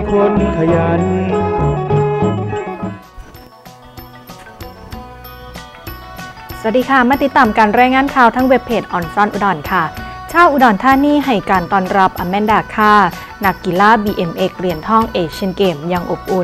คนขยันสวัสดีค่ะมาติดตามการรายงานข่าวทั้งเว็บเพจออนซอนอุดรค่ะชาวอุดรธานีให้การต้อนรับอแมนดาค่านักกีฬา BMX เหรียญทองเอเชียนเกมอย่างอบอุ่น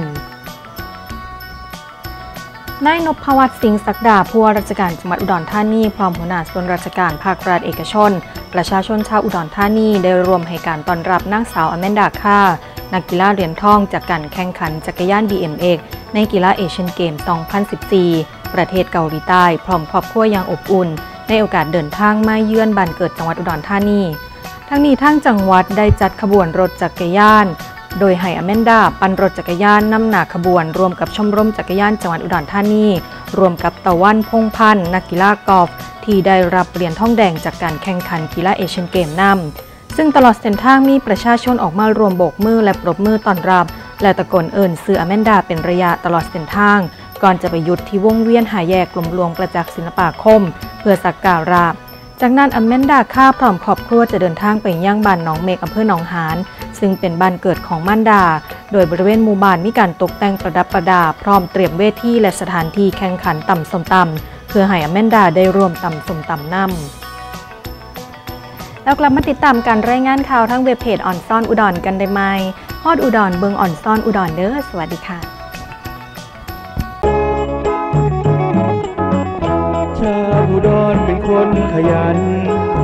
นายนพวัฒน์สิงห์ศักดาผู้ว่าราชการจังหวัดอุดรธานีพร้อมหัวหน้าส่วนราชการภาครัฐเอกชนประชาชนชาวอุดรธานีได้รวมให้การต้อนรับนางสาวอแมนดาค่านักกีฬาเหรียญทองจากการแข่งขันจักรยาน BMX ในกีฬาเอเชียนเกม 2014 ประเทศเกาหลีใต้พร้อมครอบครัวอย่างอบอุ่นในโอกาสเดินทางมาเยือนบ้านเกิดจังหวัดอุดรธานีทั้งนี้ทางจังหวัดได้จัดขบวนรถจักรยานโดยให้อแมนดาปั่นรถจักรยานนำหน้าขบวนรวมกับชมรมจักรยานจังหวัดอุดรธานีรวมกับตะวันพงษ์พันธ์นักกีฬากอล์ฟที่ได้รับเหรียญทองแดงจากการแข่งขันกีฬาเอเชียนเกมนำซึ่งตลอดเส้นทางมีประชาชนออกมารวมโบกมือและปรบมือต้อนรับและตะโกนเอิ้นชื่ออแมนดาเป็นระยะตลอดเส้นทางก่อนจะไปหยุดที่วงเวียนหาแยกกรมหลวงประจักษ์ศิลปาคมเพื่อสักการะจากนั้นอแมนดาค่าพร้อมครอบครัวจะเดินทางไปยังบ้านหนองเมฆอำเภอหนองหานซึ่งเป็นบ้านเกิดของมารดาโดยบริเวณหมู่บ้านมีการตกแต่งประดับประดาพร้อมเตรียมเวทีและสถานที่แข่งขันตำส้มตำเพื่อให้อแมนดาได้ร่วมตำส้มตำนำแล้วกลับมาติดตามการรายงานข่าวทั้งเว็บเพจออนซ่อนอุดรกันได้ไหมฮอดอุดรเบิงออนซ่อนอุดรเด้อสวัสดีค่ะชาวอุดรเป็นคนขยัน